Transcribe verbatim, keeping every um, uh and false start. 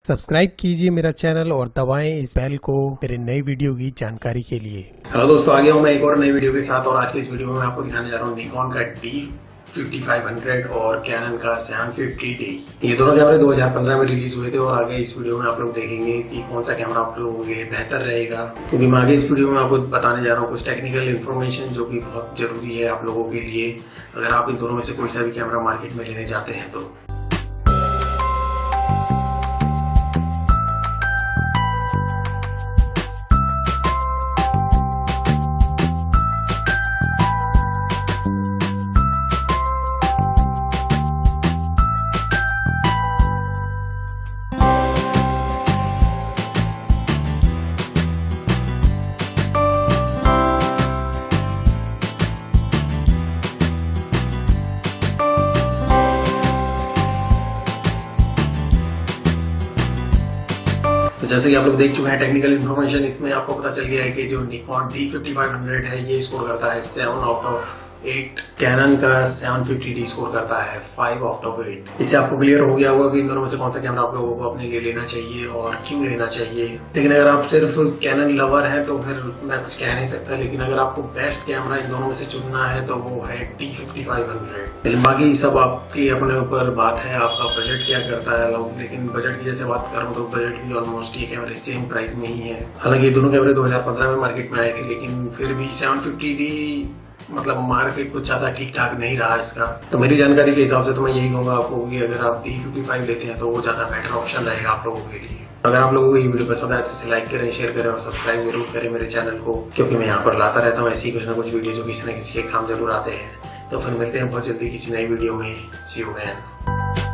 Subscribe कीजिए मेरा channel और दबाएं इस बेल को मेरे नई वीडियो की जानकारी के लिए। हेलो दोस्तों, आ गया हूँ मैं एक और नई वीडियो के साथ। और आज की इस वीडियो में मैं आपको दिखाने जा रहा हूँ निकॉन का डी फिफ्टी फाइव हंड्रेड और कैनन का सेवन फिफ्टी डी। ये दोनों कैमरे दो हज़ार पंद्रह में रिलीज हुए थे और आगे इस वीडियो में आप लोग देखेंगे कि कौन सा कैमरा आप लोगों के लिए बेहतर रहेगा, क्योंकि मैं आगे इस वीडियो में आपको बताने जा रहा हूँ कुछ टेक्निकल इन्फॉर्मेशन जो कि बहुत जरूरी है आप लोगों के लिए अगर आप इन दोनों में से कोई सा भी कैमरा मार्केट में लेने जाते हैं तो। तो जैसे कि आप लोग देख चुके हैं टेक्निकल इन्फॉर्मेशन, इसमें आपको पता चल गया है कि जो Nikon D fifty five hundred है ये स्कोर करता है seven out of eight. Canon का सेवन फिफ्टी डी स्कोर करता है फाइव आउट ऑफ एट। इससे आपको क्लियर हो गया होगा कि इन दोनों में से कौन सा कैमरा आप लोगों को अपने लिए लेना चाहिए और क्यों लेना चाहिए। लेकिन अगर आप सिर्फ कैनन लवर हैं तो फिर मैं कुछ कह नहीं सकता, लेकिन अगर आपको बेस्ट कैमरा इन दोनों में से चुनना है तो वो है डी फिफ्टी फाइव हंड्रेड। लेकिन बाकी सब आपकी अपने ऊपर बात है, आपका बजट क्या करता है। लेकिन बजट की जैसे बात करूँ तो बजट भी ऑलमोस्ट ये कैमरे सेम प्राइस में ही है। हालांकि ये दोनों कैमरे दो हज़ार पंद्रह में मार्केट में आए थे, लेकिन फिर भी सेवन फिफ्टी डी मतलब मार्केट कुछ ज्यादा ठीक ठाक नहीं रहा इसका। तो मेरी जानकारी के हिसाब से तो मैं यही कहूंगा आपको कि अगर आप डी फिफ्टी फाइव लेते हैं तो वो ज्यादा बेटर ऑप्शन रहेगा आप लोगों के लिए। अगर आप लोगों को ये वीडियो पसंद आए तो इसे लाइक करें, शेयर करें और सब्सक्राइब जरूर करें मेरे चैनल को, क्योंकि मैं यहाँ पर लाता रहता हूँ ऐसी कुछ ना कुछ वीडियो जो किसी न किसी के काम जरूर आते हैं। तो फिर मिलते हैं बहुत जल्दी किसी नई वीडियो में। See you again.